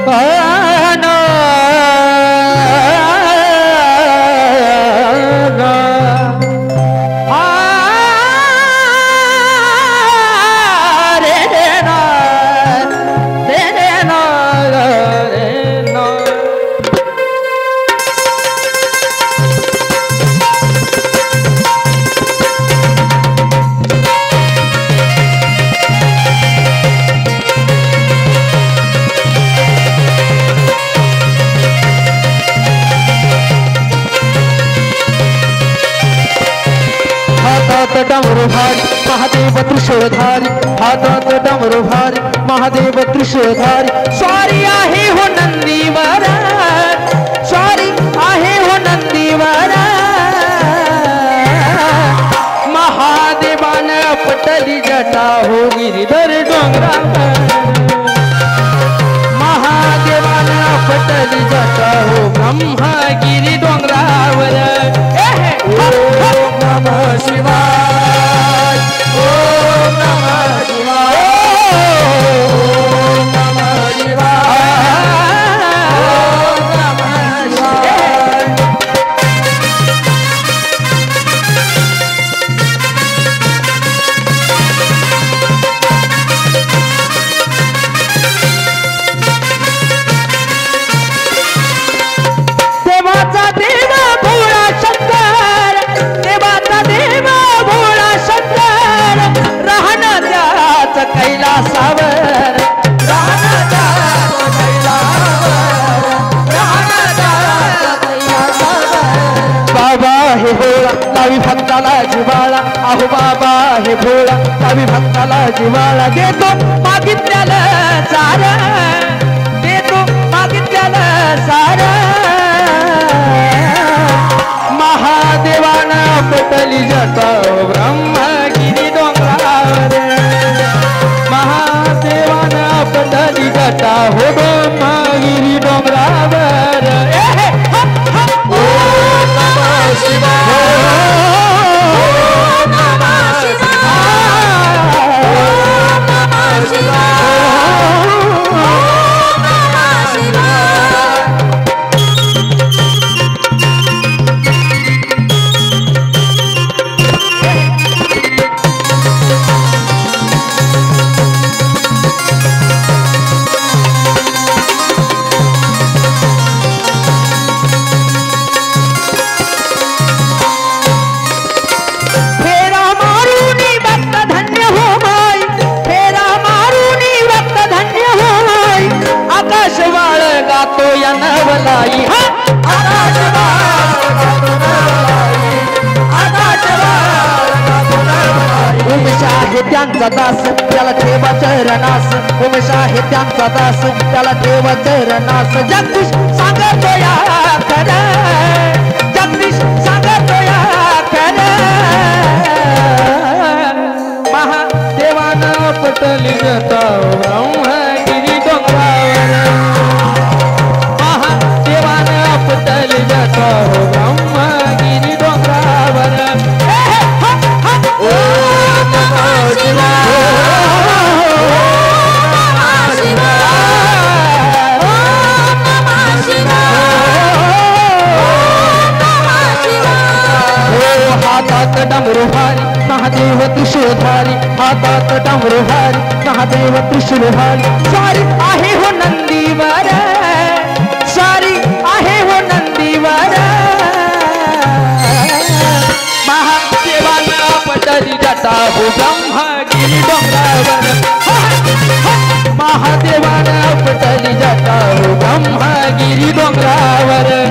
डमरू भारी महादेव त्रिशूळधारी हातात डमरू भारी महादेव त्रिशूळधारी स्वारी आहे हो नंदीवर स्वारी आहे हो नंदीवर महादेवान पटली जटा हो गिरीधर डोंगरावर महादेवान पटली जटा हो ब्रह्मगिरी डोंगरावर ओम नमः शिवाय ओम नमः शिवाय ओम नमः शिवाय ओम नमः शिवाय देवाचा देवा भोळा शंकर देवाचा देवा भोळा शंकर राहणं त्याच कैलासावर राहणं त्याच कैलासावर राहणं त्याच कैलासावर बाबा हे भोळा लावी भक्ताला जिवाळा अहो बाबा हे भोळा लावी भक्ताला जिवाळा देतो मागितल्याला सारा देतो मागितल्याला सारा महादेवाना पटली जटा ब्रह्मगिरी डोंगरावर महादेवाना पटली जटा हो ब्रह्मगिरी डोंगरावर ओम नमः शिवाय ओम नमः शिवाय ओम नमः शिवाय ओम नमः शिवाय गातो या नवलाई उमेश आहे त्यांचा दास त्याला ठेवा चरणास उमेश आहे त्यांचा दास त्याला ठेवा चरणास जगदीश सांगतो या खरं जगदीश सांगतो या खरं महादेवानं पटली जटा ब्रह्मगिरी डोंगरावर पटली जटा ब्रह्मगिरी डोंगरावर ओम नमः शिवाय ओम नमः शिवाय ओम नमः शिवाय ओम नमः शिवाय हो हातात डमरू भारी महादेव त्रिशूळधारी हातात डमरू भारी महादेव त्रिशूळधारी स्वारी आहे हो नंदीवर स्वारी आहे हो नंदीवर महादेवाना पटली जटा हो ब्रह्मगिरी डोंगरावर महादेवाना पटली जटा हो ब्रह्मगिरी डोंगरावर